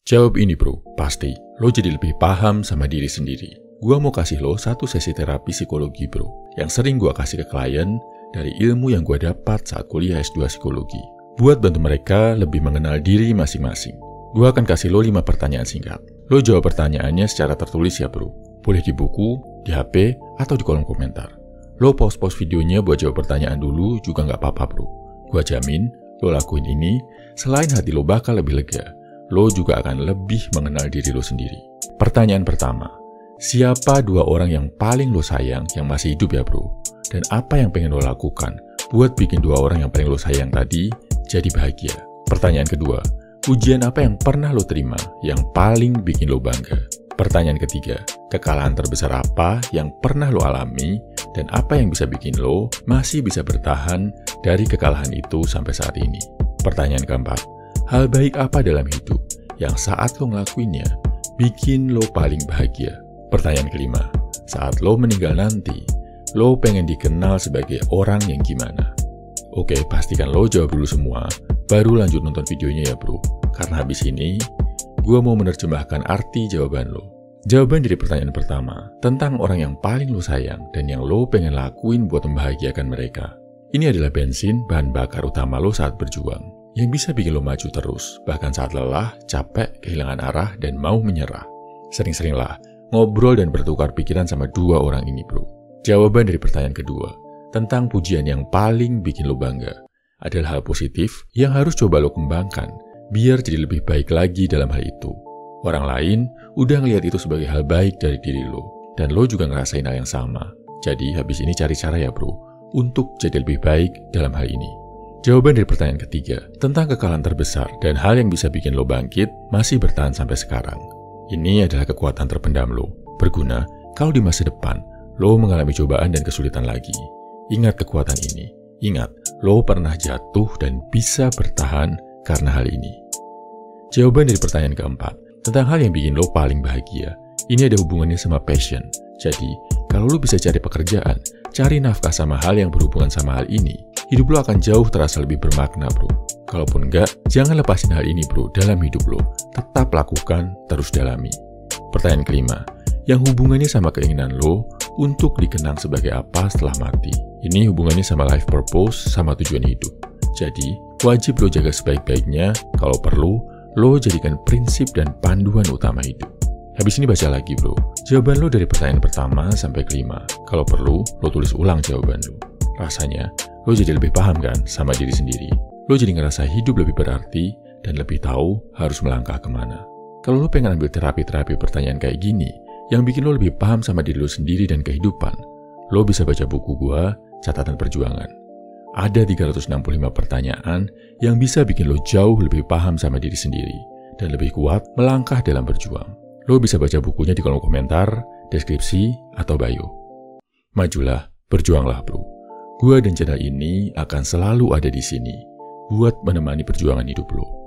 Jawab ini bro, pasti lo jadi lebih paham sama diri sendiri. Gua mau kasih lo satu sesi terapi psikologi bro, yang sering gua kasih ke klien dari ilmu yang gua dapat saat kuliah S2 psikologi. Buat bantu mereka lebih mengenal diri masing-masing. Gua akan kasih lo 5 pertanyaan singkat. Lo jawab pertanyaannya secara tertulis ya bro. Boleh di buku, di HP, atau di kolom komentar. Lo pause videonya buat jawab pertanyaan dulu juga nggak apa-apa bro. Gua jamin, lo lakuin ini, selain hati lo bakal lebih lega, lo juga akan lebih mengenal diri lo sendiri. Pertanyaan pertama, siapa 2 orang yang paling lo sayang yang masih hidup ya bro? Dan apa yang pengen lo lakukan buat bikin 2 orang yang paling lo sayang tadi jadi bahagia? Pertanyaan kedua, ujian apa yang pernah lo terima yang paling bikin lo bangga? Pertanyaan ketiga, kekalahan terbesar apa yang pernah lo alami dan apa yang bisa bikin lo masih bisa bertahan dari kekalahan itu sampai saat ini? Pertanyaan keempat, hal baik apa dalam hidup yang saat lo ngelakuinnya bikin lo paling bahagia? Pertanyaan kelima, saat lo meninggal nanti, lo pengen dikenal sebagai orang yang gimana? Oke, pastikan lo jawab dulu semua, baru lanjut nonton videonya ya bro. Karena habis ini, gue mau menerjemahkan arti jawaban lo. Jawaban dari pertanyaan pertama, tentang orang yang paling lo sayang dan yang lo pengen lakuin buat membahagiakan mereka. Ini adalah bensin, bahan bakar utama lo saat berjuang, yang bisa bikin lo maju terus, bahkan saat lelah, capek, kehilangan arah, dan mau menyerah. Sering-seringlah ngobrol dan bertukar pikiran sama 2 orang ini bro. Jawaban dari pertanyaan kedua, tentang pujian yang paling bikin lo bangga, adalah hal positif yang harus coba lo kembangkan, biar jadi lebih baik lagi dalam hal itu. Orang lain udah ngelihat itu sebagai hal baik dari diri lo, dan lo juga ngerasain hal yang sama. Jadi habis ini cari cara ya bro, untuk jadi lebih baik dalam hal ini. Jawaban dari pertanyaan ketiga, tentang kekalahan terbesar dan hal yang bisa bikin lo bangkit, masih bertahan sampai sekarang. Ini adalah kekuatan terpendam lo, berguna kalau di masa depan lo mengalami cobaan dan kesulitan lagi. Ingat kekuatan ini, ingat lo pernah jatuh dan bisa bertahan karena hal ini. Jawaban dari pertanyaan keempat, tentang hal yang bikin lo paling bahagia, ini ada hubungannya sama passion. Jadi, kalau lo bisa cari pekerjaan, cari nafkah sama hal yang berhubungan sama hal ini, hidup lo akan jauh terasa lebih bermakna bro. Kalaupun enggak, jangan lepasin hal ini bro dalam hidup lo. Tetap lakukan, terus dalami. Pertanyaan kelima, yang hubungannya sama keinginan lo untuk dikenang sebagai apa setelah mati. Ini hubungannya sama life purpose, sama tujuan hidup. Jadi, wajib lo jaga sebaik-baiknya, kalau perlu, lo jadikan prinsip dan panduan utama hidup. Habis ini baca lagi bro, jawaban lo dari pertanyaan pertama sampai kelima. Kalau perlu, lo tulis ulang jawaban lo. Rasanya, lo jadi lebih paham kan sama diri sendiri. Lo jadi ngerasa hidup lebih berarti dan lebih tahu harus melangkah kemana. Kalau lo pengen ambil terapi-terapi pertanyaan kayak gini, yang bikin lo lebih paham sama diri lo sendiri dan kehidupan, lo bisa baca buku gua, Catatan Perjuangan. Ada 365 pertanyaan yang bisa bikin lo jauh lebih paham sama diri sendiri dan lebih kuat melangkah dalam berjuang. Lo bisa baca bukunya di kolom komentar, deskripsi, atau bio. Majulah, berjuanglah bro. Gua dan channel ini akan selalu ada di sini buat menemani perjuangan hidup lo.